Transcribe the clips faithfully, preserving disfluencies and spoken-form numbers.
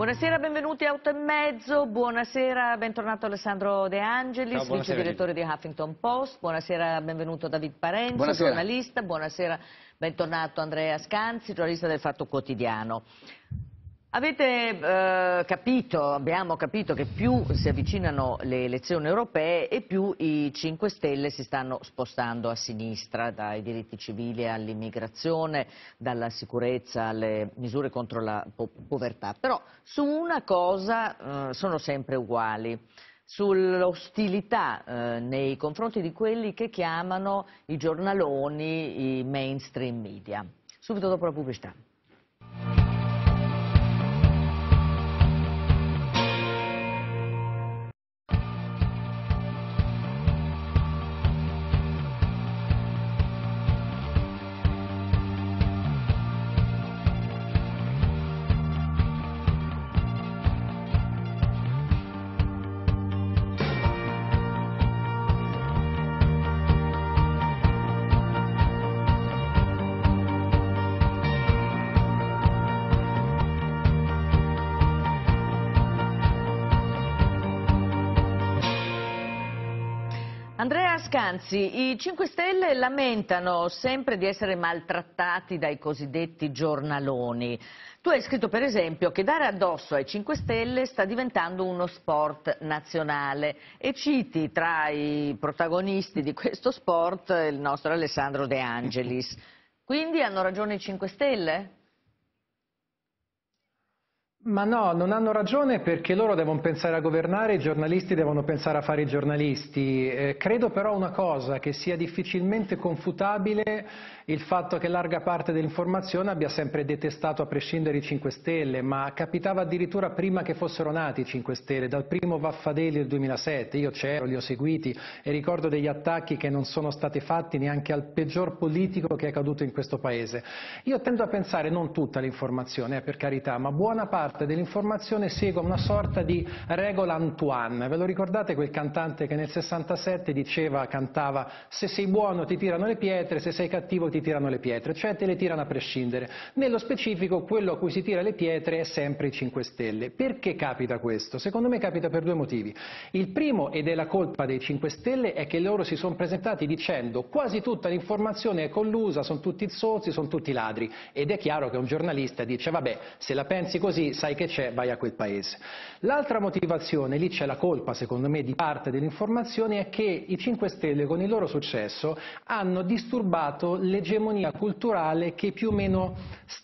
Buonasera, benvenuti a otto e mezzo, buonasera, bentornato Alessandro De Angelis, Ciao, vice direttore di Huffington Post, buonasera, benvenuto David Parenzo, buonasera. giornalista, buonasera, bentornato Andrea Scanzi, giornalista del Fatto Quotidiano. Avete eh, capito, abbiamo capito che più si avvicinano le elezioni europee e più i cinque Stelle si stanno spostando a sinistra, dai diritti civili all'immigrazione, dalla sicurezza alle misure contro la po povertà. Però su una cosa eh, sono sempre uguali, sull'ostilità eh, nei confronti di quelli che chiamano i giornaloni, i mainstream media. Subito dopo la pubblicità. Andrea Scanzi, i cinque Stelle lamentano sempre di essere maltrattati dai cosiddetti giornaloni. Tu hai scritto per esempio che dare addosso ai cinque Stelle sta diventando uno sport nazionale e citi tra i protagonisti di questo sport il nostro Alessandro De Angelis. Quindi hanno ragione i cinque Stelle? Ma no, non hanno ragione perché loro devono pensare a governare, i giornalisti devono pensare a fare i giornalisti. Eh, credo però una cosa, che sia difficilmente confutabile il fatto che larga parte dell'informazione abbia sempre detestato a prescindere i cinque Stelle, ma capitava addirittura prima che fossero nati i cinque Stelle, dal primo Vaffadelli del duemilasette, io c'ero, li ho seguiti e ricordo degli attacchi che non sono stati fatti neanche al peggior politico che è caduto in questo paese. Io tendo a pensare non tutta l'informazione, eh, per carità, ma buona parte dell'informazione segue una sorta di regola Antoine. Ve lo ricordate quel cantante che nel sessantasette diceva, cantava: se sei buono ti tirano le pietre, se sei cattivo ti tirano le pietre, cioè te le tirano a prescindere. Nello specifico quello a cui si tira le pietre è sempre i cinque Stelle. Perché capita questo? Secondo me capita per due motivi. Il primo, ed è la colpa dei cinque Stelle, è che loro si sono presentati dicendo quasi tutta l'informazione è collusa, sono tutti zozzi, sono tutti ladri, ed è chiaro che un giornalista dice vabbè, se la pensi così sai che c'è, vai a quel paese. L'altra motivazione, lì c'è la colpa secondo me di parte dell'informazione, è che i cinque Stelle con il loro successo hanno disturbato l'egemonia culturale che più o meno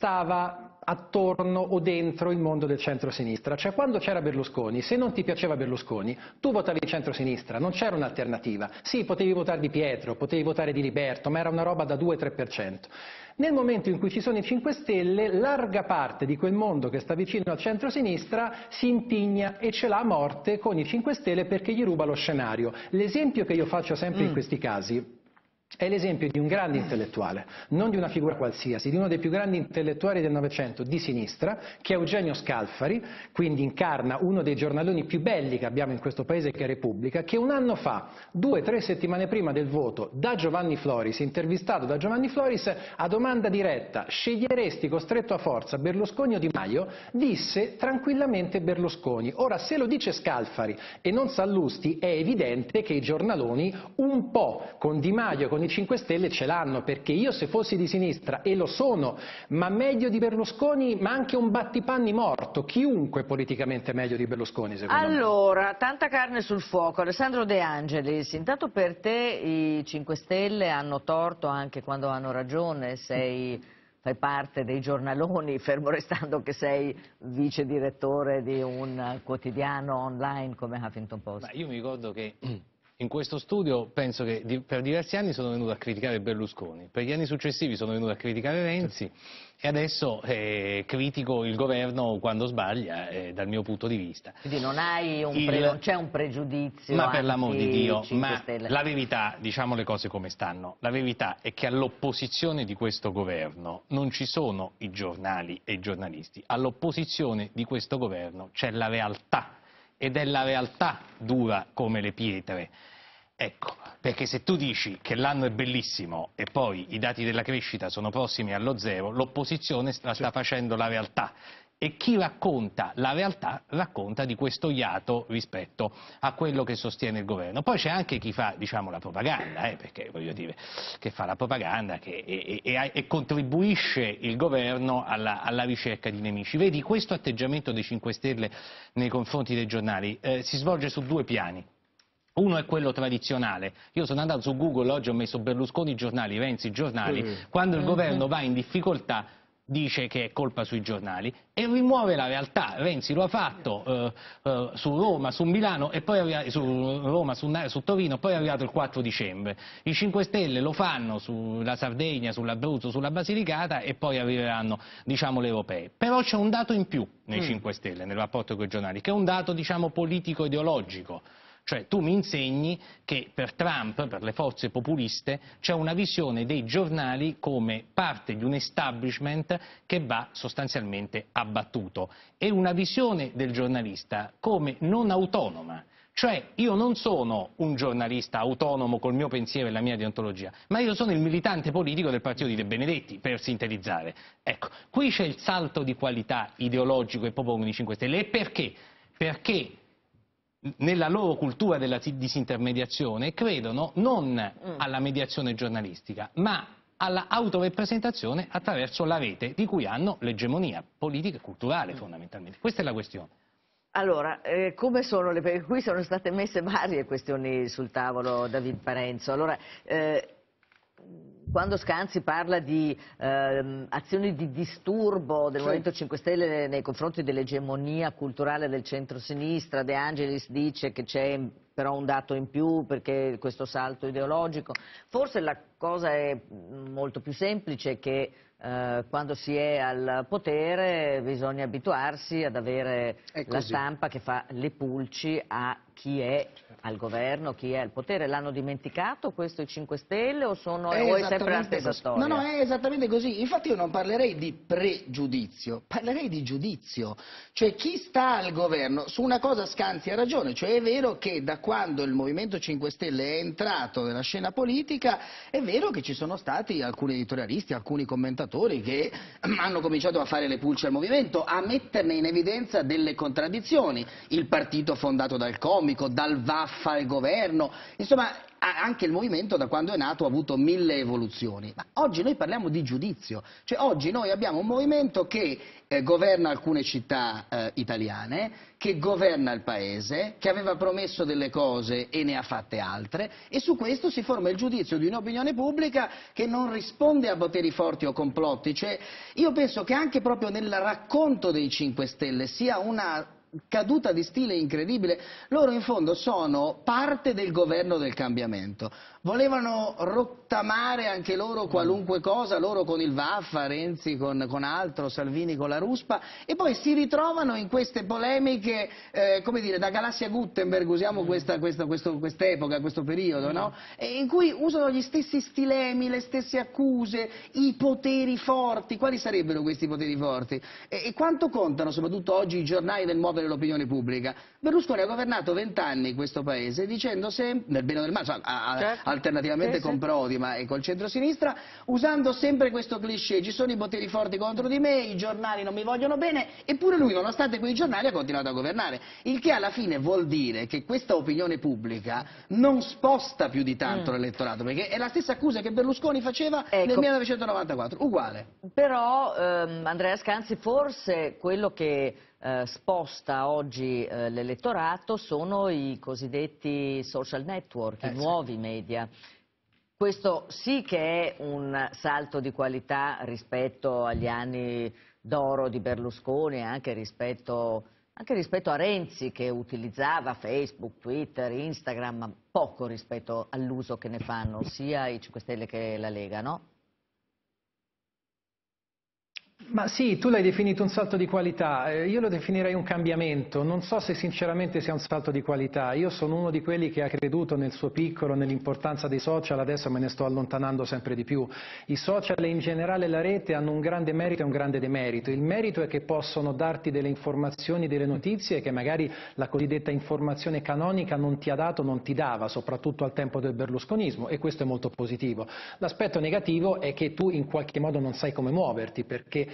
stava attorno o dentro il mondo del centro-sinistra. Cioè quando c'era Berlusconi, se non ti piaceva Berlusconi, tu votavi centro-sinistra, non c'era un'alternativa. Sì, potevi votare Di Pietro, potevi votare Di Liberto, ma era una roba da due tre per cento. Nel momento in cui ci sono i cinque Stelle, larga parte di quel mondo che sta vicino al centro-sinistra si intigna e ce l'ha a morte con i cinque Stelle perché gli ruba lo scenario. L'esempio che io faccio sempre mm. in questi casi è l'esempio di un grande intellettuale, non di una figura qualsiasi, di uno dei più grandi intellettuali del Novecento di sinistra, che è Eugenio Scalfari, quindi incarna uno dei giornaloni più belli che abbiamo in questo paese, che è Repubblica, che un anno fa, due o tre settimane prima del voto, da Giovanni Floris, intervistato da Giovanni Floris, a domanda diretta: sceglieresti costretto a forza Berlusconi o Di Maio? Disse tranquillamente Berlusconi. Ora, se lo dice Scalfari e non Sallusti, è evidente che i giornaloni un po' con Di Maio, con i cinque Stelle ce l'hanno, perché io se fossi di sinistra, e lo sono, ma meglio di Berlusconi, ma anche un battipanni morto, chiunque politicamente meglio di Berlusconi secondo allora, me. Allora, tanta carne sul fuoco. Alessandro De Angelis, intanto per te i cinque Stelle hanno torto anche quando hanno ragione, sei, fai parte dei giornaloni, fermo restando che sei vice direttore di un quotidiano online come Huffington Post. Ma io mi ricordo che in questo studio penso che di, per diversi anni sono venuto a criticare Berlusconi, per gli anni successivi sono venuto a criticare Renzi e adesso eh, critico il governo quando sbaglia, eh, dal mio punto di vista. Quindi non hai un il... pre... non c'è un pregiudizio. Ma per l'amor di Dio, ma Stelle. La verità, diciamo le cose come stanno, la verità è che all'opposizione di questo governo non ci sono i giornali e i giornalisti, all'opposizione di questo governo c'è la realtà. Ed è la realtà dura come le pietre. Ecco, perché se tu dici che l'anno è bellissimo e poi i dati della crescita sono prossimi allo zero, l'opposizione sta, sta facendo la realtà. e chi racconta la realtà racconta di questo iato rispetto a quello che sostiene il governo. Poi c'è anche chi fa, diciamo, la propaganda, eh, perché voglio dire, che fa la propaganda che, e, e, e contribuisce il governo alla, alla ricerca di nemici. Vedi, questo atteggiamento dei cinque Stelle nei confronti dei giornali eh, si svolge su due piani. Uno è quello tradizionale. Io sono andato su Google, oggi ho messo Berlusconi giornali, Renzi giornali, mm. quando il mm-hmm. governo va in difficoltà dice che è colpa sui giornali e rimuove la realtà. Renzi lo ha fatto eh, eh, su Roma, su Milano e poi su Roma, su, su Torino, poi è arrivato il quattro dicembre. I cinque Stelle lo fanno sulla Sardegna, sull'Abruzzo, sulla Basilicata e poi arriveranno, diciamo, le europee. Però c'è un dato in più nei mm. cinque Stelle nel rapporto con i giornali, che è un dato, diciamo, politico-ideologico. Cioè tu mi insegni che per Trump, per le forze populiste, c'è una visione dei giornali come parte di un establishment che va sostanzialmente abbattuto e una visione del giornalista come non autonoma. Cioè io non sono un giornalista autonomo col mio pensiero e la mia deontologia, ma io sono il militante politico del partito di De Benedetti, per sintetizzare. Ecco, qui c'è il salto di qualità ideologico e proprio con i cinque Stelle. E perché? Perché nella loro cultura della disintermediazione credono non alla mediazione giornalistica, ma alla autorepresentazione attraverso la rete, di cui hanno l'egemonia politica e culturale fondamentalmente. Questa è la questione. Allora, eh, come sono le... perché qui sono state messe varie questioni sul tavolo, David Parenzo. Allora, eh, quando Scanzi parla di eh, azioni di disturbo del Movimento cinque Stelle nei confronti dell'egemonia culturale del centro-sinistra, De Angelis dice che c'è però un dato in più perché questo salto ideologico, forse la cosa è molto più semplice, che eh, quando si è al potere bisogna abituarsi ad avere la stampa che fa le pulci a chi è al governo, chi è al potere. L'hanno dimenticato questo i cinque Stelle o, sono, è o è sempre la stessa così. storia? No, no, è esattamente così. Infatti io non parlerei di pregiudizio, parlerei di giudizio. Cioè chi sta al governo, su una cosa Scanzi ha ragione, cioè è vero che da quando il Movimento cinque Stelle è entrato nella scena politica, è vero che ci sono stati alcuni editorialisti, alcuni commentatori che hanno cominciato a fare le pulci al movimento, a metterne in evidenza delle contraddizioni. Il partito fondato dal comico, dal vaffa al governo, insomma anche il movimento da quando è nato ha avuto mille evoluzioni, ma oggi noi parliamo di giudizio, cioè oggi noi abbiamo un movimento che eh, governa alcune città eh, italiane, che governa il paese, che aveva promesso delle cose e ne ha fatte altre, e su questo si forma il giudizio di un'opinione pubblica che non risponde a poteri forti o complotti. Cioè io penso che anche proprio nel racconto dei cinque Stelle sia una caduta di stile incredibile. Loro in fondo sono parte del governo del cambiamento, volevano rottamare anche loro qualunque cosa, loro con il Vaffa, Renzi con, con altro, Salvini con la Ruspa, e poi si ritrovano in queste polemiche, eh, come dire, da Galassia Gutenberg, usiamo questa, questa, questo, quest'epoca, questo periodo, no? E in cui usano gli stessi stilemi, le stesse accuse, i poteri forti. Quali sarebbero questi poteri forti? E, e quanto contano soprattutto oggi i giornali nel muovere l'opinione pubblica? Berlusconi ha governato vent'anni questo paese dicendo sempre, nel bene o nel male, a, a, certo. alternativamente sì, con sì. Prodi ma e col centro-sinistra, usando sempre questo cliché: ci sono i poteri forti contro di me, i giornali non mi vogliono bene, eppure lui nonostante quei giornali ha continuato a governare, il che alla fine vuol dire che questa opinione pubblica non sposta più di tanto mm. l'elettorato, perché è la stessa accusa che Berlusconi faceva ecco. nel millenovecentonovantaquattro, uguale. Però ehm, Andrea Scanzi, forse quello che Eh, sposta oggi eh, l'elettorato sono i cosiddetti social network, eh, i nuovi sì. media. Questo sì che è un salto di qualità rispetto agli anni d'oro di Berlusconi, anche rispetto, anche rispetto a Renzi, che utilizzava Facebook, Twitter, Instagram, ma poco rispetto all'uso che ne fanno sia i cinque Stelle che la Lega, no? Ma sì, tu l'hai definito un salto di qualità, io lo definirei un cambiamento. Non so se sinceramente sia un salto di qualità. Io sono uno di quelli che ha creduto nel suo piccolo, nell'importanza dei social, adesso me ne sto allontanando sempre di più. I social e in generale la rete hanno un grande merito e un grande demerito. Il merito è che possono darti delle informazioni, delle notizie che magari la cosiddetta informazione canonica non ti ha dato, non ti dava, soprattutto al tempo del berlusconismo, e questo è molto positivo. L'aspetto negativo è che tu in qualche modo non sai come muoverti, perché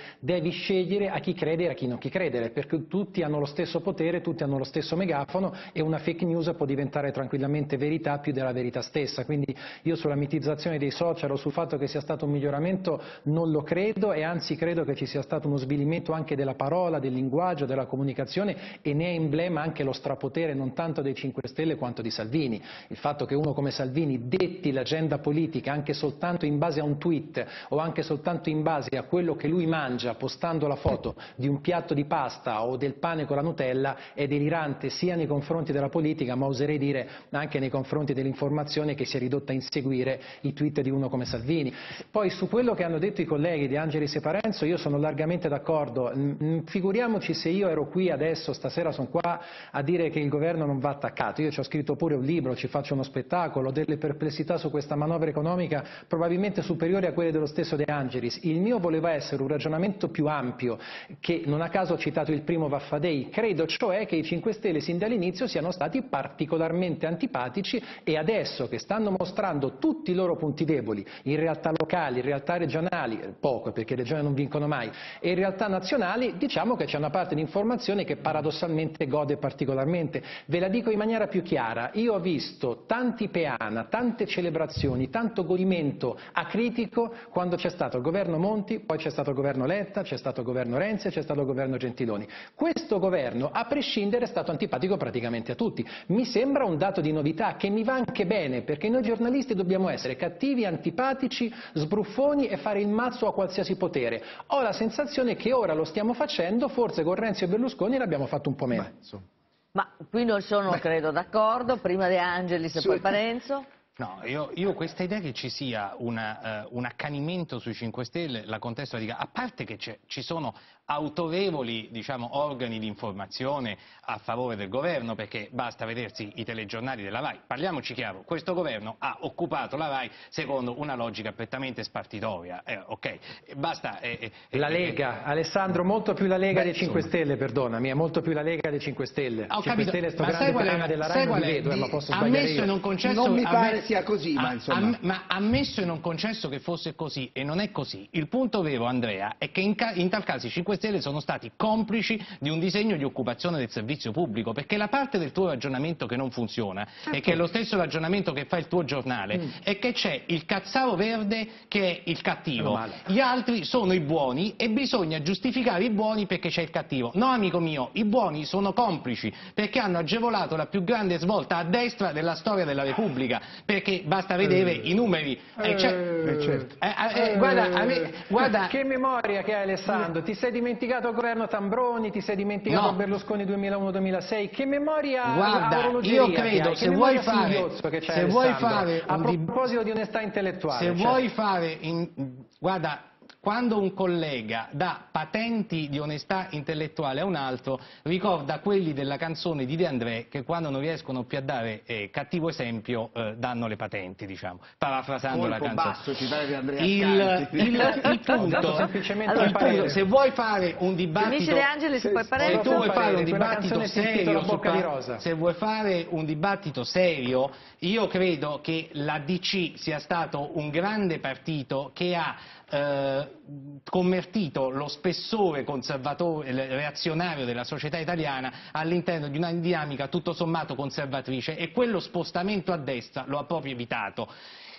devi scegliere a chi credere e a chi non chi credere, perché tutti hanno lo stesso potere, tutti hanno lo stesso megafono e una fake news può diventare tranquillamente verità più della verità stessa. Quindi io sulla mitizzazione dei social o sul fatto che sia stato un miglioramento non lo credo, e anzi credo che ci sia stato uno svilimento anche della parola, del linguaggio, della comunicazione, e ne è emblema anche lo strapotere non tanto dei cinque Stelle quanto di Salvini. Il fatto che uno come Salvini detti l'agenda politica anche soltanto in base a un tweet o anche soltanto in base a quello che lui mangia postando la foto di un piatto di pasta o del pane con la Nutella è delirante sia nei confronti della politica, ma oserei dire anche nei confronti dell'informazione, che si è ridotta a inseguire i tweet di uno come Salvini. Poi su quello che hanno detto i colleghi De Angelis e Parenzo io sono largamente d'accordo. Figuriamoci se io ero qui adesso, stasera sono qua a dire che il governo non va attaccato. Io ci ho scritto pure un libro, ci faccio uno spettacolo, ho delle perplessità su questa manovra economica probabilmente superiori a quelle dello stesso De Angelis. Il mio voleva essere un ragionamento più ampio, che non a caso ho citato il primo Vaffadei. Credo cioè che i cinque Stelle sin dall'inizio siano stati particolarmente antipatici, e adesso che stanno mostrando tutti i loro punti deboli in realtà locali, in realtà regionali, poco perché le regioni non vincono mai, e in realtà nazionali, diciamo che c'è una parte di informazione che paradossalmente gode particolarmente. Ve la dico in maniera più chiara, io ho visto tanti peana, tante celebrazioni, tanto godimento acritico quando c'è stato il governo Monti, poi c'è stato il governo Letta, c'è stato il governo Renzi e c'è stato il governo Gentiloni. Questo governo, a prescindere, è stato antipatico praticamente a tutti. Mi sembra un dato di novità che mi va anche bene, perché noi giornalisti dobbiamo essere cattivi, antipatici, sbruffoni e fare il mazzo a qualsiasi potere. Ho la sensazione che ora lo stiamo facendo, forse con Renzi e Berlusconi l'abbiamo fatto un po' meno. Beh, Ma qui non sono, Beh. credo, d'accordo. Prima De Angelis e Su- poi Parenzo. No, io, io questa idea che ci sia una, eh, un accanimento sui cinque Stelle la contesto, a parte che ci sono autorevoli, diciamo, organi di informazione a favore del governo, perché basta vedersi i telegiornali della RAI. Parliamoci chiaro, questo governo ha occupato la RAI secondo una logica prettamente spartitoria, eh, ok? Basta, eh, eh, La eh, Lega, Alessandro, molto più la Lega Beh, dei cinque insomma. Stelle, perdonami, è molto più la Lega dei cinque Stelle. Ho cinque capito, Stelle sto ma grande sai qual peana è, della sai RAI non qual li è? vedo, eh, Di- ma posso sbagliare ammesso io. e non concesso, Non mi pare amme- sia così, ma a- insomma. am- ma ammesso e non concesso che fosse così, e non è così, il punto vero, Andrea, è che in, ca- in tal caso i cinque Stelle sono stati complici di un disegno di occupazione del servizio pubblico, perché la parte del tuo ragionamento che non funziona, e che è lo stesso ragionamento che fa il tuo giornale, Mm. è che c'è il cazzaro verde che è il cattivo, Meno male. gli altri sono i buoni e bisogna giustificare i buoni perché c'è il cattivo. No, amico mio, i buoni sono complici perché hanno agevolato la più grande svolta a destra della storia della Repubblica, perché basta vedere Eh. i numeri. E c'è- Eh, certo. eh, eh, eh, guarda, a me- guarda- che memoria che hai, Alessandro, ti sei dimenticato il governo Tambroni, ti sei dimenticato No. Berlusconi duemilauno duemilauno-duemilasei, che memoria a Guarda, orologeria io che credo, hai, se che vuoi memoria fare- singhiozzo che c'hai, se vuoi Alessandro. fare a un dib- proposito di onestà intellettuale, Se cioè. vuoi fare, in- guarda, quando un collega dà patenti di onestà intellettuale a un altro, ricorda quelli della canzone di De André che quando non riescono più a dare eh, cattivo esempio eh, danno le patenti, diciamo, parafrasando la Colpo canzone. basso citare di Andrea Il, Ascanzi. il- il Ho dato punto, semplicemente il un punto, parere. se vuoi fare un dibattito... Finisce De Angelis e poi Se Parenzo. tu vuoi fare un Quella dibattito canzone si intitola serio, su Bocca di pa- Rosa. se vuoi fare un dibattito serio, io credo che la D C sia stato un grande partito che ha eh, convertito lo spessore conservatore, reazionario della società italiana all'interno di una dinamica tutto sommato conservatrice, e quello spostamento a destra lo ha proprio evitato.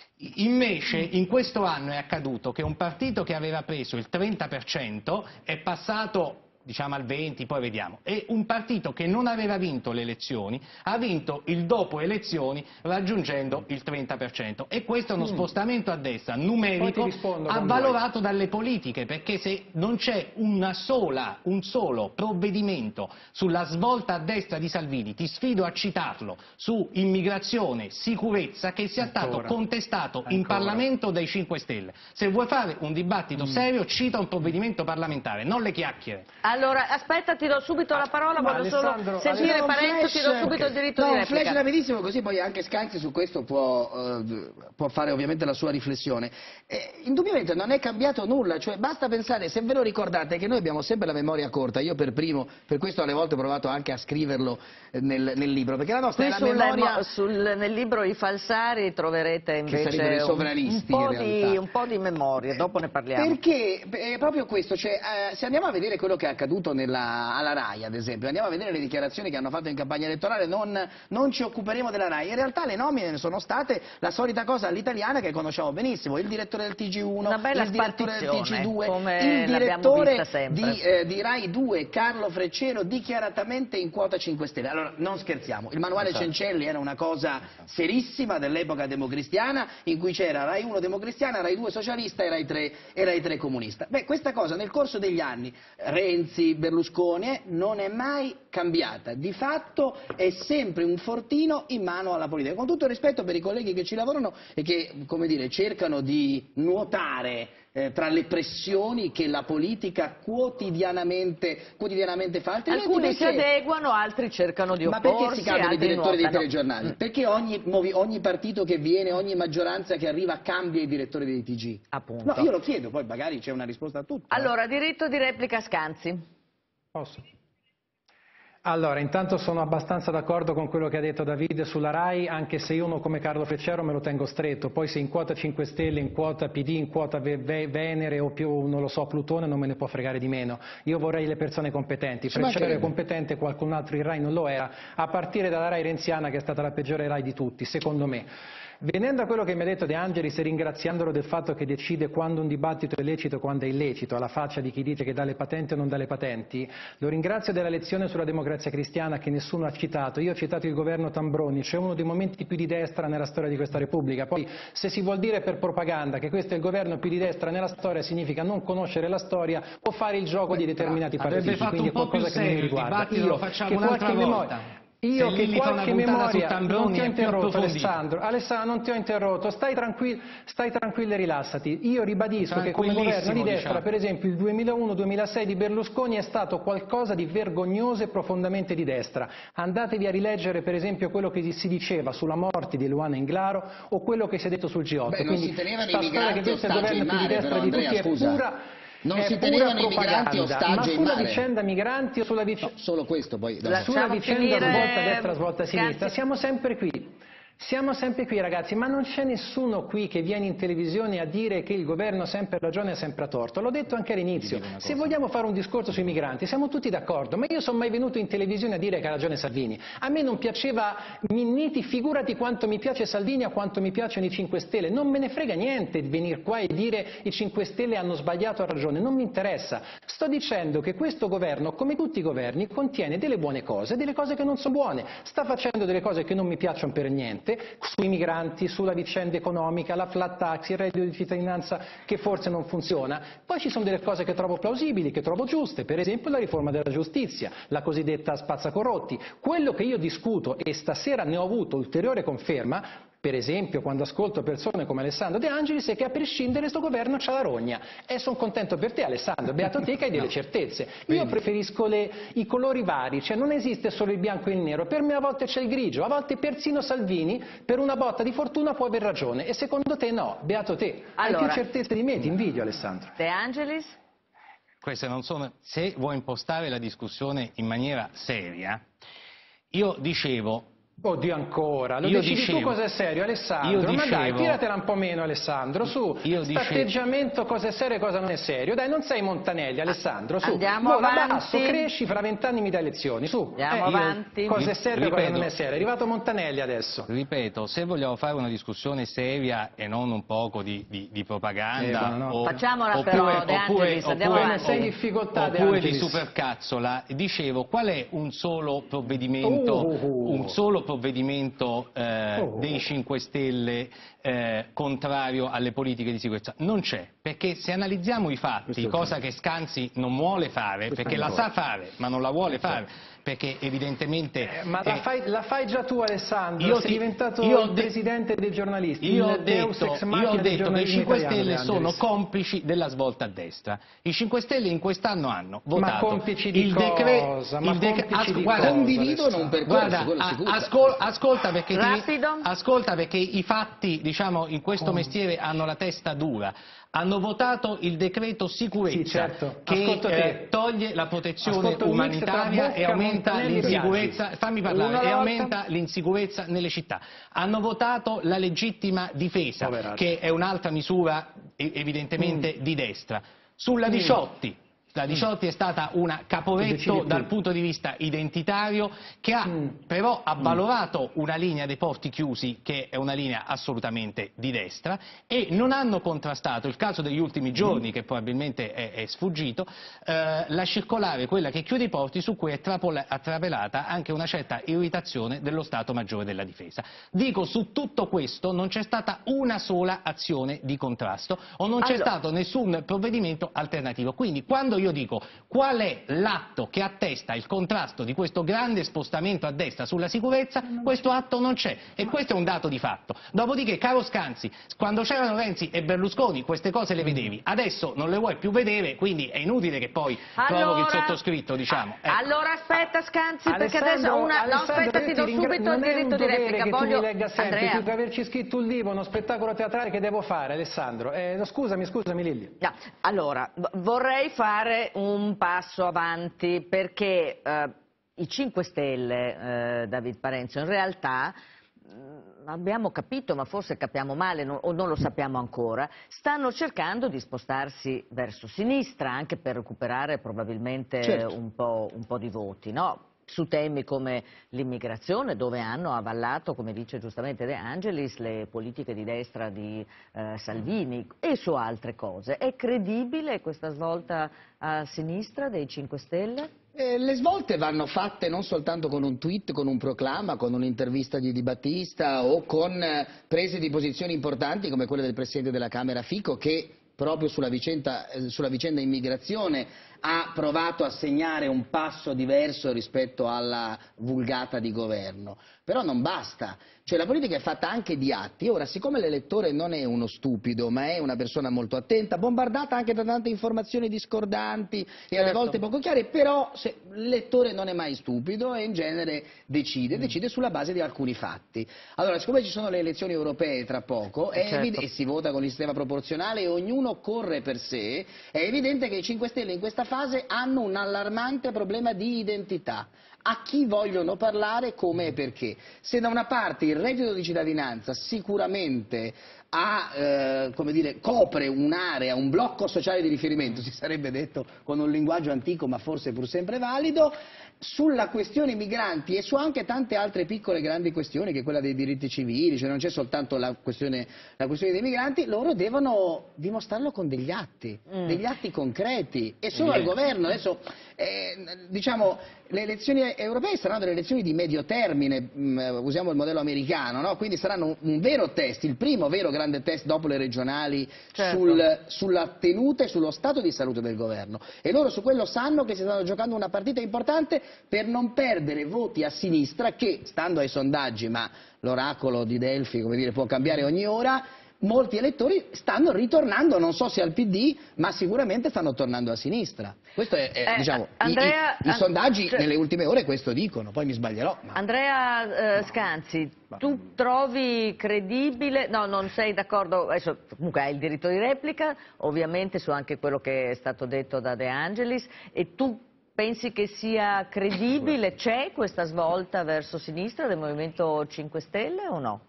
Invece in questo anno è accaduto che un partito che aveva preso il trenta per cento è passato, diciamo, al venti, poi vediamo, e un partito che non aveva vinto le elezioni ha vinto il dopo elezioni raggiungendo il trenta per cento, e questo è uno Mm. spostamento a destra Poi ti numerico rispondo quando avvalorato dalle politiche, perché se non c'è una sola, un solo provvedimento sulla svolta a destra di Salvini, ti sfido a citarlo, su immigrazione, sicurezza, che sia stato Ancora. contestato in Ancora. Parlamento dai cinque Stelle. Se vuoi fare un dibattito serio, cita un provvedimento parlamentare, non le chiacchiere. Allora, aspetta, ti do subito la parola, Ma voglio Alessandro, solo sentire Alessandro, Parenzo, ti do subito il diritto no, di un flash replica. rapidissimo, così poi anche Scanzi su questo può, eh, può fare ovviamente la sua riflessione. Eh, indubbiamente non è cambiato nulla, cioè basta pensare, se ve lo ricordate, che noi abbiamo sempre la memoria corta, io per primo, per questo alle volte ho provato anche a scriverlo eh, nel, nel libro, perché la nostra Qui è la sul, memoria... sul, nel libro I falsari troverete invece sarebbero i un, sovranisti, un, po in di, realtà. un po' di memoria, dopo ne parliamo. Perché è proprio questo, cioè, eh, se andiamo a vedere quello che è accaduto nella, alla RAI, ad esempio, andiamo a vedere le dichiarazioni che hanno fatto in campagna elettorale, non, non ci occuperemo della RAI, in realtà le nomine sono state la solita cosa all'italiana che conosciamo benissimo, il direttore del T G uno, Una bella il direttore del T G due, come il l'abbiamo vista direttore sempre. di, eh, di RAI due, Carlo Freccero, dichiaratamente in quota cinque Stelle. Allora, non scherziamo, il manuale Esatto. Cencelli era una cosa serissima dell'epoca democristiana, in cui c'era RAI uno democristiana, RAI due socialista e RAI tre, e RAI tre comunista. Beh, questa cosa nel corso degli anni, Renzi, Berlusconi, eh, non è mai cambiata. Di fatto è sempre un fortino in mano alla politica. Con tutto il rispetto per i colleghi che ci lavorano e che, come dire, cercano di nuotare eh, tra le pressioni che la politica quotidianamente, quotidianamente fa. Altrimenti Alcuni si perché... adeguano, altri cercano di Ma opporsi. perché si cambiano i altri direttori dei nuotano. telegiornali? Mm. Perché ogni, movi- ogni partito che viene, ogni maggioranza che arriva cambia i direttori dei T G? Appunto. No, io lo chiedo, poi magari c'è una risposta a tutto. eh. Allora, diritto di replica Scanzi. Posso? Allora, intanto sono abbastanza d'accordo con quello che ha detto Davide sulla RAI, anche se io uno come Carlo Freccero me lo tengo stretto, poi se in quota cinque Stelle, in quota P D, in quota Ve- Ve- Venere o più, non lo so, Plutone, non me ne può fregare di meno. Io vorrei le persone competenti, Ci Freccero è mancherebbe. competente, qualcun altro in RAI non lo era, a partire dalla RAI renziana che è stata la peggiore RAI di tutti, secondo me. Venendo a quello che mi ha detto De Angelis e ringraziandolo del fatto che decide quando un dibattito è lecito e quando è illecito, alla faccia di chi dice che dà le patenti o non dà le patenti, lo ringrazio della lezione sulla democrazia cristiana che nessuno ha citato. Io ho citato il governo Tambroni, cioè uno dei momenti più di destra nella storia di questa Repubblica. Poi se si vuol dire per propaganda che questo è il governo più di destra nella storia significa non conoscere la storia o fare il gioco di determinati Avrebbe partiti, fatto quindi un è po' più qualcosa che non mi serio il riguarda. dibattito, Io, lo facciamo che un'altra qualche memoria- volta. Io Se che lì fa una qualche puntata su memoria, Tambroni non ti ho è più interrotto approfondita. Alessandro, Alessandro non ti ho interrotto, stai tranquillo, stai tranquillo e rilassati. Io ribadisco che come governo di Tranquillissimo, destra, diciamo. per esempio il duemilauno duemilasei di Berlusconi è stato qualcosa di vergognoso e profondamente di destra. Andatevi a rileggere per esempio quello che si diceva sulla morte di Luana Inglaro o quello che si è detto sul G otto. Beh, non Quindi si tenevano sta i storia che migranti questo è il ostaggi governo in più di mare, destra però, di tutti Andrea, è scusa. pura... Non è si pura tenevano i migranti propaganda, ostaggi ma in sulla mare. vicenda migranti o sulla vicenda... No, solo questo poi. dopo. La- Sulla Lasciamo vicenda finire, svolta a destra, svolta a sinistra, Scanzi. siamo sempre qui. Siamo sempre qui ragazzi, ma non c'è nessuno qui che viene in televisione a dire che il governo ha sempre ragione e ha sempre torto. L'ho detto anche all'inizio, se vogliamo fare un discorso sui migranti siamo tutti d'accordo, ma io sono mai venuto in televisione a dire che ha ragione Salvini. A me non piaceva Minniti, figurati quanto mi piace Salvini o quanto mi piacciono i cinque Stelle. Non me ne frega niente di venire qua e dire i cinque Stelle hanno sbagliato, ha ragione, non mi interessa. Sto dicendo che questo governo, come tutti i governi, contiene delle buone cose e delle cose che non sono buone. Sta facendo delle cose che non mi piacciono per niente, sui migranti, sulla vicenda economica, la flat tax, il reddito di cittadinanza che forse non funziona. Poi ci sono delle cose che trovo plausibili, che trovo giuste, per esempio la riforma della giustizia, la cosiddetta spazzacorrotti. Quello che io discuto, e stasera ne ho avuto ulteriore conferma, per esempio quando ascolto persone come Alessandro De Angelis, è che a prescindere sto governo c'ha la rogna. E sono contento per te Alessandro, beato te che hai delle certezze. Io preferisco le, i colori vari, cioè non esiste solo il bianco e il nero, per me a volte c'è il grigio, a volte persino Salvini per una botta di fortuna può aver ragione e secondo te no, beato te. Allora, hai più certezze di me, ti invidio Alessandro. De Angelis? Queste non sono... Se vuoi impostare la discussione in maniera seria, io dicevo... Oddio ancora, lo Io decidi dicevo- tu cosa è serio Alessandro, io ma dai dicevo- tiratela un po' meno Alessandro, su, Io sta dicevo- atteggiamento cosa è serio e cosa non è serio, dai non sei Montanelli Alessandro, su, Andiamo vola avanti. basso, cresci, fra vent'anni mi dai lezioni, su, Andiamo Eh, io- avanti. cosa è serio e cosa Ripeto- non è serio, è arrivato Montanelli adesso. Ripeto, se vogliamo fare una discussione seria e non un poco di, di, di propaganda, Eh, no, no. o- Facciamola oppure, però, De oppure, Angelis, andiamo oppure- avanti. Sei in difficoltà, De oppure di Angelis. supercazzola, dicevo, qual è un solo provvedimento, Oh, oh, oh. un solo provvedimento eh, Oh, oh. dei cinque Stelle eh, contrario alle politiche di sicurezza? Non c'è. perché se analizziamo i fatti, cosa che Scanzi non vuole fare, perché la sa fare, ma non la vuole fare, perché evidentemente... Eh, ma eh, la, fai, la fai già tu, Alessandro, io sei ti, diventato io il presidente dei giornalisti, io ho il Deus detto, ex io machina ho del detto che i giornalismo cinque italiano, Stelle De sono Angelis. complici della svolta a destra. I cinque Stelle in quest'anno hanno votato Ma complici di il cosa? decreto... Ma complici as, di guarda, condividono un percorso, guarda, quello a, sicuro. ascol, ascolta, perché ti, Rapido. ascolta perché i fatti, diciamo, in questo mestiere hanno la testa dura. Hanno votato il decreto sicurezza, Sì, certo. che Ascolto te. eh, toglie la protezione Ascolto il mix tra umanitaria e Bocca, aumenta Montanelli e l'insicurezza, Biaggi. fammi Uno parlare, alla e volta. aumenta l'insicurezza nelle città. Hanno votato la legittima difesa, Poveracci. che è un'altra misura e- evidentemente Mm. di destra. Sulla Diciotti, la Diciotti è stata una caporetto Decidi dal tu. punto di vista identitario, che ha Mm. però avvalorato una linea dei porti chiusi che è una linea assolutamente di destra, e non hanno contrastato, il caso degli ultimi giorni che probabilmente è, è sfuggito, eh, la circolare, quella che chiude i porti, su cui è trapola- attravelata anche una certa irritazione dello Stato Maggiore della Difesa. Dico, su tutto questo non c'è stata una sola azione di contrasto o non c'è Allora. stato nessun provvedimento alternativo. Quindi quando io dico qual è l'atto che attesta il contrasto di questo grande spostamento a destra sulla sicurezza, questo atto non c'è, e questo è un dato di fatto. Dopodiché, caro Scanzi, quando c'erano Renzi e Berlusconi queste cose le vedevi, adesso non le vuoi più vedere, quindi è inutile che poi provochi il sottoscritto, diciamo. Ecco. Allora aspetta Scanzi, perché Alessandro, adesso una... No, Alessandro, aspetta, io ti ti do ringra- subito il non è un diritto di dovere replica. che tu Voglio... mi legga sempre, Andrea. più che averci scritto un libro, uno spettacolo teatrale che devo fare, Alessandro. Eh, no, scusami, scusami Lilli. No, allora, v- vorrei fare un passo avanti, perché eh, i cinque Stelle, eh, David Parenzo, in realtà mh, abbiamo capito, ma forse capiamo male no- o non lo sappiamo ancora, stanno cercando di spostarsi verso sinistra, anche per recuperare probabilmente Certo. un po', un po' di voti, no? Su temi come l'immigrazione, dove hanno avallato, come dice giustamente De Angelis, le politiche di destra di eh, Salvini, e su altre cose. È credibile questa svolta a sinistra dei cinque Stelle? Eh, le svolte vanno fatte non soltanto con un tweet, con un proclama, con un'intervista di Di Battista o con eh, prese di posizioni importanti come quelle del Presidente della Camera Fico, che proprio sulla vicenda, eh, sulla vicenda immigrazione ha provato a segnare un passo diverso rispetto alla vulgata di governo. Però non basta, cioè la politica è fatta anche di atti. Ora, siccome l'elettore non è uno stupido, ma è una persona molto attenta, bombardata anche da tante informazioni discordanti e alle Certo. volte poco chiare, però se, l'elettore non è mai stupido e in genere decide, decide sulla base di alcuni fatti. Allora, siccome ci sono le elezioni europee tra poco, è Certo. evidente, e si vota con il sistema proporzionale e ognuno corre per sé, è evidente che i cinque Stelle in questa fase hanno un allarmante problema di identità. A chi vogliono parlare, come e perché. Se da una parte il reddito di cittadinanza sicuramente ha, eh, come dire, copre un'area, un blocco sociale di riferimento, si sarebbe detto con un linguaggio antico ma forse pur sempre valido, sulla questione migranti e su anche tante altre piccole e grandi questioni, che è quella dei diritti civili, cioè non c'è soltanto la questione, la questione dei migranti, loro devono dimostrarlo con degli atti, Mm. degli atti concreti, e sono al governo. Adesso, eh, diciamo, le elezioni europee saranno delle elezioni di medio termine, mh, usiamo il modello americano, no? Quindi saranno un, un vero test, il primo vero grande test dopo le regionali, Certo. sul, sulla tenuta e sullo stato di salute del governo, e loro su quello sanno che si stanno giocando una partita importante per non perdere voti a sinistra che, stando ai sondaggi, ma l'oracolo di Delfi, come dire, può cambiare ogni ora, molti elettori stanno ritornando, non so se al P D, ma sicuramente stanno tornando a sinistra. Questo è, è, Eh, diciamo, Andrea, i, i, i sondaggi cioè- nelle ultime ore questo dicono, poi mi sbaglierò. Ma... Andrea eh, Scanzi, tu trovi credibile, no, non sei d'accordo, adesso comunque hai il diritto di replica, ovviamente, su anche quello che è stato detto da De Angelis, e tu pensi che sia credibile, c'è questa svolta verso sinistra del Movimento cinque Stelle o no?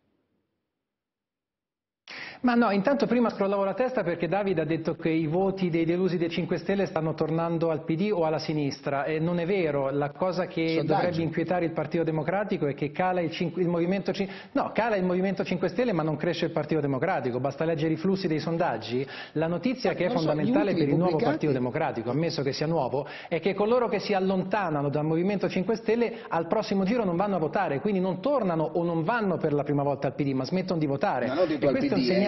Ma no, intanto prima scrollavo la testa perché Davide ha detto che i voti dei delusi dei cinque Stelle stanno tornando al P D o alla sinistra, e non è vero. La cosa che Sondaggi. dovrebbe inquietare il Partito Democratico è che cala il, cinque, il Movimento cin- no, cala il Movimento cinque Stelle, ma non cresce il Partito Democratico. Basta leggere i flussi dei sondaggi. La notizia che è Non so, fondamentale gli per il ultimi nuovo pubblicati- Partito Democratico, ammesso che sia nuovo, è che coloro che si allontanano dal Movimento cinque Stelle al prossimo giro non vanno a votare, quindi non tornano o non vanno per la prima volta al P D, ma smettono di votare. Non ho detto E al questo P D, è un segnale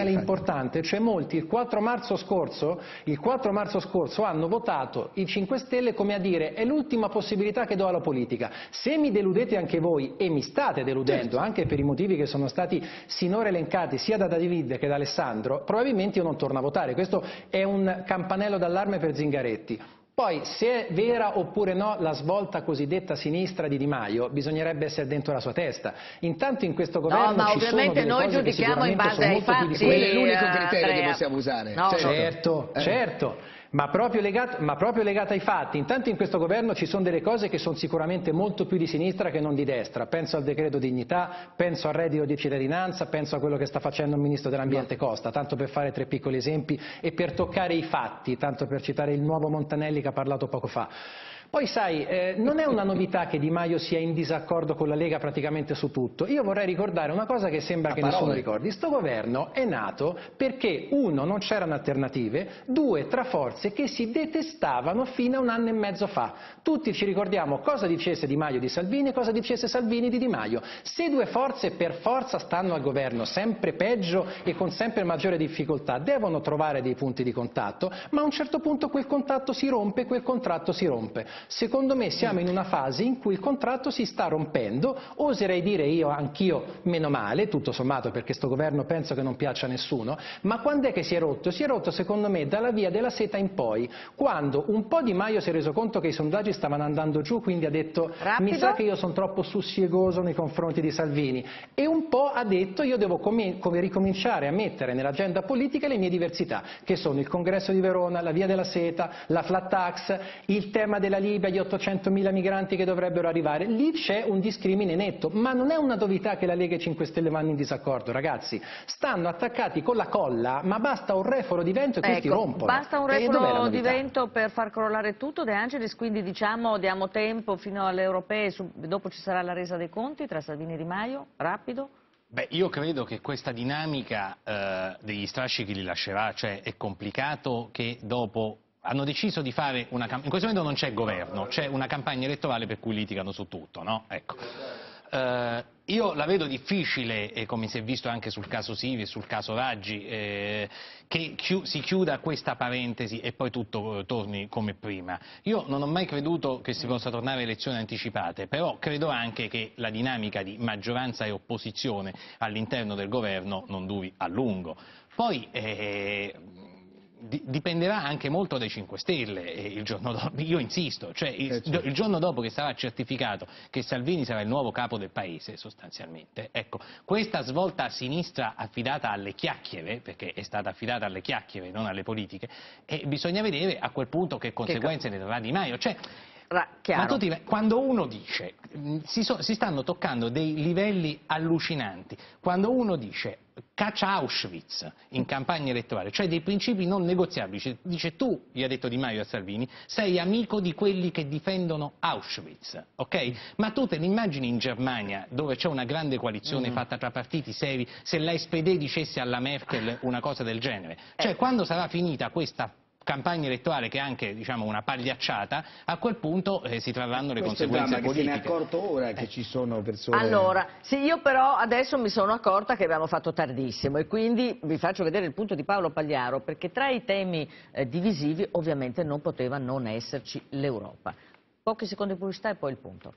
segnale importante, cioè molti il quattro marzo scorso, il quattro marzo scorso hanno votato i cinque Stelle come a dire è l'ultima possibilità che do alla politica. Se mi deludete anche voi, e mi state deludendo, certo, anche per i motivi che sono stati sinora elencati sia da David che da Alessandro, probabilmente io non torno a votare. Questo è un campanello d'allarme per Zingaretti. Poi, se è vera oppure no la svolta cosiddetta sinistra di Di Maio, bisognerebbe essere dentro la sua testa. Intanto in questo governo no, ma ci ovviamente sono noi giudichiamo in base ai fatti. Quello è l'unico criterio Andrea. che possiamo usare. No, certo, certo, eh. certo. Ma proprio, legato, ma proprio legata ai fatti. Intanto in questo governo ci sono delle cose che sono sicuramente molto più di sinistra che non di destra. Penso al decreto dignità, penso al reddito di cittadinanza, penso a quello che sta facendo il ministro dell'ambiente no. Costa, tanto per fare tre piccoli esempi e per toccare i fatti, tanto per citare il nuovo Montanelli che ha parlato poco fa. Poi sai, eh, non è una novità che Di Maio sia in disaccordo con la Lega praticamente su tutto. Io vorrei ricordare una cosa che sembra A che parole. nessuno ricordi. Sto governo è nato perché, uno, non c'erano alternative, due, tra forze che si detestavano fino a un anno e mezzo fa. Tutti ci ricordiamo cosa dicesse Di Maio di Salvini e cosa dicesse Salvini di Di Maio. Se due forze per forza stanno al governo, sempre peggio e con sempre maggiore difficoltà, devono trovare dei punti di contatto, ma a un certo punto quel contatto si rompe, quel contratto si rompe. Secondo me siamo in una fase in cui il contratto si sta rompendo, oserei dire io, anch'io, meno male, tutto sommato perché sto governo penso che non piaccia a nessuno, ma quando è che si è rotto? Si è rotto secondo me dalla via della seta in poi, quando un po' Di Maio si è reso conto che i sondaggi stavano andando giù, quindi ha detto Rapido. mi sa che io sono troppo sussiegoso nei confronti di Salvini, e un po' ha detto io devo come, come ricominciare a mettere nell'agenda politica le mie diversità, che sono il congresso di Verona, la via della seta, la flat tax, il tema della Libia, gli ottocentomila migranti che dovrebbero arrivare. Lì c'è un discrimine netto, ma non è una novità che la Lega e cinque Stelle vanno in disaccordo, ragazzi. Stanno attaccati con la colla, ma basta un refolo di vento e ecco, questi rompono. Basta un refolo di vento per far crollare tutto, De Angelis, quindi diciamo diamo tempo fino alle europee, su, dopo ci sarà la resa dei conti tra Salvini e Di Maio, rapido? Beh, io credo che questa dinamica eh, degli strascichi li lascerà, cioè è complicato che dopo hanno deciso di fare una campagna, in questo momento non c'è governo, c'è una campagna elettorale per cui litigano su tutto, no? Ecco. Eh, io la vedo difficile, e come si è visto anche sul caso Sivi e sul caso Raggi, eh, che chi si chiuda questa parentesi e poi tutto eh, torni come prima. Io non ho mai creduto che si possa tornare a elezioni anticipate, però credo anche che la dinamica di maggioranza e opposizione all'interno del governo non duri a lungo. Poi eh, dipenderà anche molto dai cinque Stelle il giorno dopo, io insisto, cioè il, il giorno dopo che sarà certificato che Salvini sarà il nuovo capo del paese sostanzialmente, ecco, questa svolta a sinistra affidata alle chiacchiere, perché è stata affidata alle chiacchiere non alle politiche, e bisogna vedere a quel punto che conseguenze ne trarrà Di Maio. Cioè, ma tu ti, quando uno dice, si, so, si stanno toccando dei livelli allucinanti, quando uno dice caccia Auschwitz in campagna elettorale, cioè dei principi non negoziabili, dice tu, gli ha detto Di Maio a Salvini, sei amico di quelli che difendono Auschwitz, ok? Ma tu te ne immagini in Germania, dove c'è una grande coalizione mm-hmm. fatta tra partiti seri, se la S P D dicesse alla Merkel una cosa del genere? Cioè, eh. quando sarà finita questa campagna elettorale, che è anche, diciamo, una pagliacciata, a quel punto eh, si trarranno le Questo conseguenze è politiche. Che se ne è accorto ora che eh. ci sono persone... Allora, sì, io però adesso mi sono accorta che abbiamo fatto tardissimo e quindi vi faccio vedere il punto di Paolo Pagliaro, perché tra i temi eh, divisivi ovviamente non poteva non esserci l'Europa. Pochi secondi di pubblicità e poi il punto.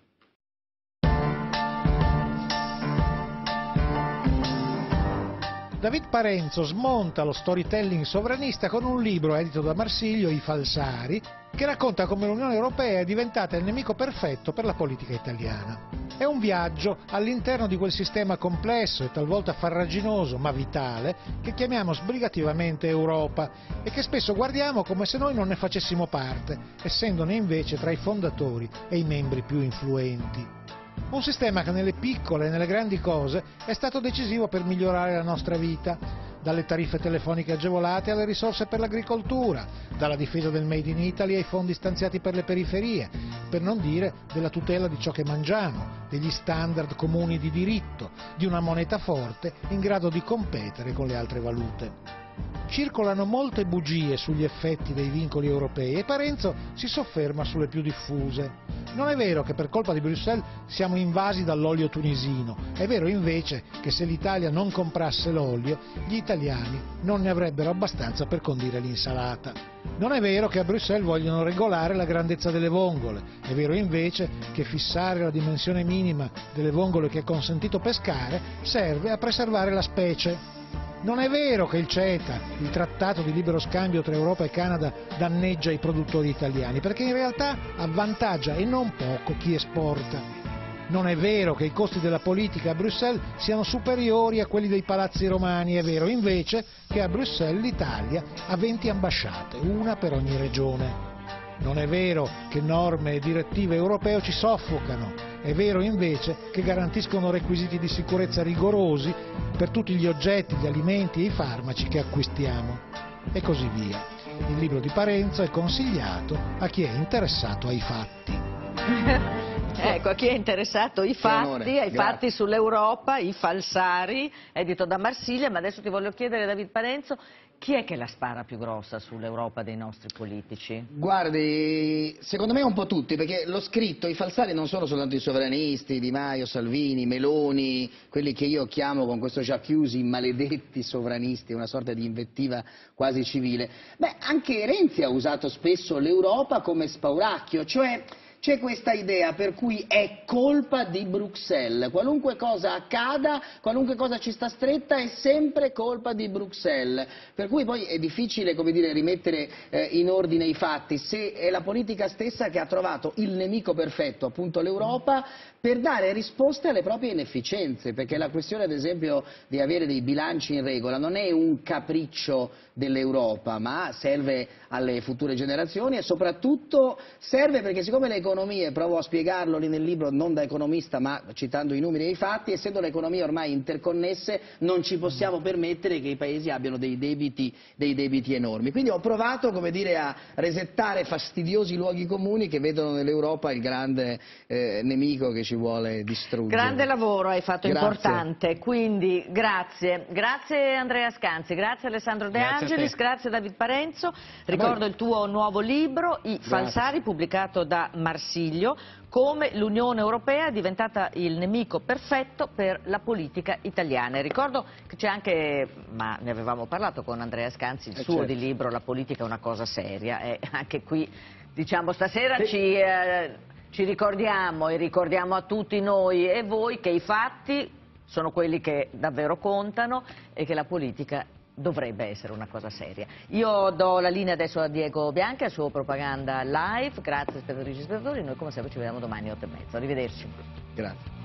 David Parenzo smonta lo storytelling sovranista con un libro edito da Marsilio, I falsari, che racconta come l'Unione Europea è diventata il nemico perfetto per la politica italiana. È un viaggio all'interno di quel sistema complesso e talvolta farraginoso, ma vitale, che chiamiamo sbrigativamente Europa e che spesso guardiamo come se noi non ne facessimo parte, essendone invece tra i fondatori e i membri più influenti. Un sistema che nelle piccole e nelle grandi cose è stato decisivo per migliorare la nostra vita, dalle tariffe telefoniche agevolate alle risorse per l'agricoltura, dalla difesa del Made in Italy ai fondi stanziati per le periferie, per non dire della tutela di ciò che mangiamo, degli standard comuni di diritto, di una moneta forte in grado di competere con le altre valute. Circolano molte bugie sugli effetti dei vincoli europei e Parenzo si sofferma sulle più diffuse. Non è vero che per colpa di Bruxelles siamo invasi dall'olio tunisino, è vero invece che se l'Italia non comprasse l'olio, gli italiani non ne avrebbero abbastanza per condire l'insalata. Non è vero che a Bruxelles vogliono regolare la grandezza delle vongole, è vero invece che fissare la dimensione minima delle vongole che è consentito pescare serve a preservare la specie. Non è vero che il CETA, il trattato di libero scambio tra Europa e Canada, danneggia i produttori italiani, perché in realtà avvantaggia e non poco chi esporta. Non è vero che i costi della politica a Bruxelles siano superiori a quelli dei palazzi romani, è vero invece che a Bruxelles l'Italia ha venti ambasciate, una per ogni regione. Non è vero che norme e direttive europee ci soffocano, è vero invece che garantiscono requisiti di sicurezza rigorosi per tutti gli oggetti, gli alimenti e i farmaci che acquistiamo. E così via. Il libro di Parenzo è consigliato a chi è interessato ai fatti. Ecco, a chi è interessato ai fatti, onore, ai grazie. fatti sull'Europa, i falsari, edito da Marsiglia, ma adesso ti voglio chiedere, David Parenzo, chi è che la spara più grossa sull'Europa dei nostri politici? Guardi, secondo me un po' tutti, perché l'ho scritto, i falsari non sono soltanto i sovranisti, Di Maio, Salvini, Meloni, quelli che io chiamo con questo già chiusi maledetti sovranisti, una sorta di invettiva quasi civile. Beh, anche Renzi ha usato spesso l'Europa come spauracchio, cioè c'è questa idea per cui è colpa di Bruxelles, qualunque cosa accada, qualunque cosa ci sta stretta è sempre colpa di Bruxelles, per cui poi è difficile, come dire, rimettere eh, in ordine i fatti, se è la politica stessa che ha trovato il nemico perfetto, appunto l'Europa, per dare risposte alle proprie inefficienze, perché la questione ad esempio di avere dei bilanci in regola non è un capriccio dell'Europa, ma serve alle future generazioni e soprattutto serve perché siccome le economie, provo a spiegarlo lì nel libro non da economista ma citando i numeri e i fatti, essendo le economie ormai interconnesse non ci possiamo permettere che i paesi abbiano dei debiti, dei debiti enormi. Quindi ho provato, come dire, a resettare fastidiosi luoghi comuni che vedono nell'Europa il grande eh, nemico che ci vuole distruggere. Grande lavoro hai fatto, Grazie. importante, quindi grazie. Grazie Andrea Scanzi, grazie Alessandro De Grazie a Angelis, te. grazie David Parenzo. Ricordo il tuo nuovo libro, I falsari, pubblicato da Marsilio, come l'Unione Europea è diventata il nemico perfetto per la politica italiana. E ricordo che c'è anche, ma ne avevamo parlato con Andrea Scanzi, il Eh suo certo. di libro La politica è una cosa seria, e anche qui diciamo stasera Sì. ci... Eh, Ci ricordiamo e ricordiamo a tutti noi e voi che i fatti sono quelli che davvero contano e che la politica dovrebbe essere una cosa seria. Io do la linea adesso a Diego Bianchi, al suo Propaganda Live. Grazie spettatrici e spettatori, noi come sempre ci vediamo domani alle otto e mezza. Arrivederci. Grazie.